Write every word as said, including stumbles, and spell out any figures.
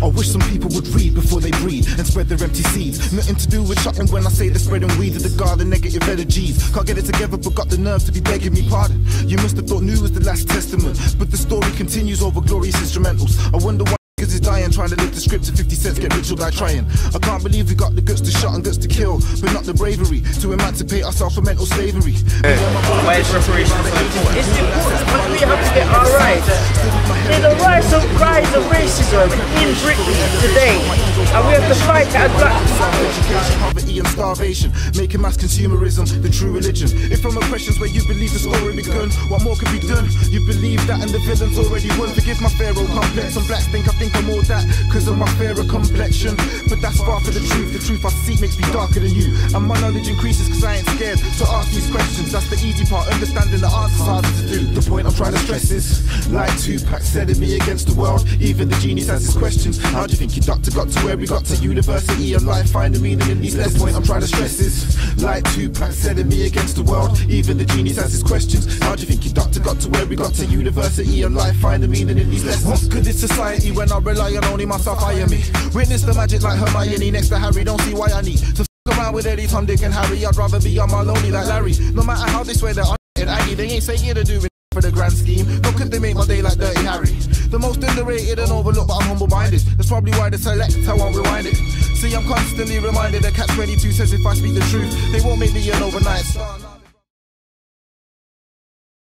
I wish some people would read before they breed and spread their empty seeds. Nothing to do with shutting when I say they're spreading weed to the guard and negative energies. Can't get it together but got the nerve to be begging me pardon. You must have thought new was the last testament, but the story continues over glorious instrumentals. I wonder why niggas is dying trying to live the script to fifty cents, get rich or die trying. I can't believe we got the guts to shot and guts to kill, but not the bravery to emancipate ourselves from mental slavery. Hey, why is reparations so important? It's important because we have to get our rights. There's a rise of, rise of racism in Britain today, and we have to fight it as black people. Education, poverty and starvation, making mass consumerism the true religion. If from oppressions where you believe the story begun, what more could be done? You believe that and the villain's already won. Forgive my pharaoh complex, some blacks think I think I'm all that cause of my fairer complexion, but that's far from the truth. The truth I seek makes me darker than you, and my knowledge increases cause I ain't scared to ask these questions. That's the easy part, understanding the answers harder to do. The point I'm trying to stress is, like Tupac setting me against the world, even the genius has his questions. How do you think your doctor got to where we got to? University and life, finding meaning in these lessons. The point I'm trying to stress is, like Tupac setting me against the world, even the genius has his questions. How do you think your doctor got to where we got to? University and life, finding meaning in these lessons. What good is society when I rely on only myself, I am me? Witness the magic like Hermione next to Harry, don't see why I need to f around with Eddie, Tom, Dick and Harry. I'd rather be on my lonely like Larry. No matter how they swear they're un***ed Aggie, they ain't saying to do it for the grand scheme. Nor could they make my day like Dirty Harry. The most underrated and overlooked, but I'm humble-minded. That's probably why they select, I won't rewind it. See, I'm constantly reminded that Catch twenty-two says if I speak the truth, they won't make me an overnight star.